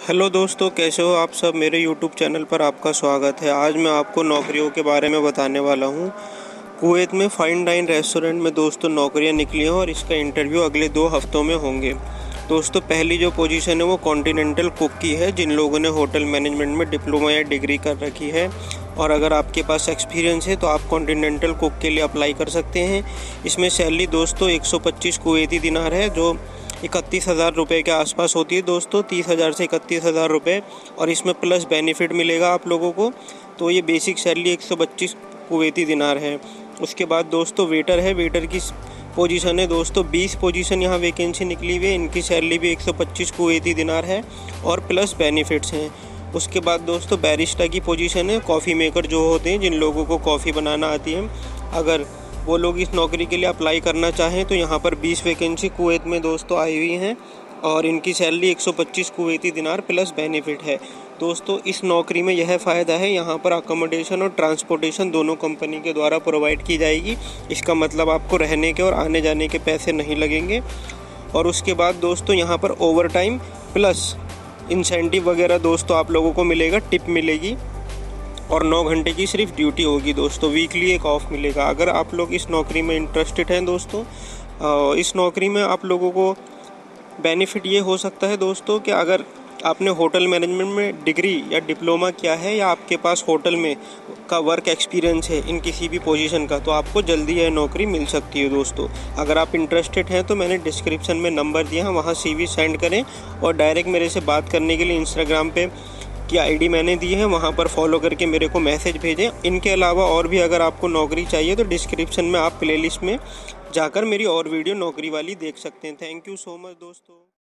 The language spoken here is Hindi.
हेलो दोस्तों, कैसे हो आप सब। मेरे यूट्यूब चैनल पर आपका स्वागत है। आज मैं आपको नौकरियों के बारे में बताने वाला हूँ। कुवैत में फाइन डाइन रेस्टोरेंट में दोस्तों नौकरियाँ निकली हैं और इसका इंटरव्यू अगले 2 हफ्तों में होंगे। दोस्तों, पहली जो पोजीशन है वो कॉन्टिनेंटल कुक की है, जिन लोगों ने होटल मैनेजमेंट में डिप्लोमा या डिग्री कर रखी है और अगर आपके पास एक्सपीरियंस है तो आप कॉन्टिनेंटल कुक के लिए अप्लाई कर सकते हैं। इसमें सैलरी दोस्तों 125 कुवैती दिनार है, जो 31,000 रुपये के आसपास होती है दोस्तों, 30,000 से 31,000 रुपये। और इसमें प्लस बेनिफिट मिलेगा आप लोगों को। तो ये बेसिक सैलरी 125 कुवैती दिनार है। उसके बाद दोस्तों वेटर है, वेटर की पोजीशन है दोस्तों 20 पोजीशन यहाँ वैकेंसी निकली हुई है। इनकी सैलरी भी 125 कुवैती दिनार है और प्लस बेनिफिट्स हैं। उसके बाद दोस्तों बैरिस्टा की पोजीशन है, कॉफ़ी मेकर जो होते हैं, जिन लोगों को कॉफ़ी बनाना आती है, अगर वो लोग इस नौकरी के लिए अप्लाई करना चाहें तो यहाँ पर 20 वैकेंसी कुवैत में दोस्तों आई हुई हैं और इनकी सैलरी 125 कुवैती दिनार प्लस बेनिफिट है। दोस्तों इस नौकरी में यह फ़ायदा है, यहाँ पर अकोमोडेशन और ट्रांसपोर्टेशन दोनों कंपनी के द्वारा प्रोवाइड की जाएगी। इसका मतलब आपको रहने के और आने जाने के पैसे नहीं लगेंगे। और उसके बाद दोस्तों यहाँ पर ओवर टाइम प्लस इंसेंटिव वगैरह दोस्तों आप लोगों को मिलेगा, टिप मिलेगी और 9 घंटे की सिर्फ ड्यूटी होगी दोस्तों। वीकली एक ऑफ मिलेगा। अगर आप लोग इस नौकरी में इंटरेस्टेड हैं दोस्तों, इस नौकरी में आप लोगों को बेनिफिट ये हो सकता है दोस्तों कि अगर आपने होटल मैनेजमेंट में डिग्री या डिप्लोमा किया है या आपके पास होटल में का वर्क एक्सपीरियंस है इन किसी भी पोजीशन का, तो आपको जल्दी यह नौकरी मिल सकती है दोस्तों। अगर आप इंटरेस्टेड हैं तो मैंने डिस्क्रिप्शन में नंबर दिया है, वहाँ CV सेंड करें और डायरेक्ट मेरे से बात करने के लिए इंस्टाग्राम पे की ID मैंने दी है, वहाँ पर फॉलो करके मेरे को मैसेज भेजें। इनके अलावा और भी अगर आपको नौकरी चाहिए तो डिस्क्रिप्शन में आप प्लेलिस्ट में जाकर मेरी और वीडियो नौकरी वाली देख सकते हैं। थैंक यू सो मच दोस्तों।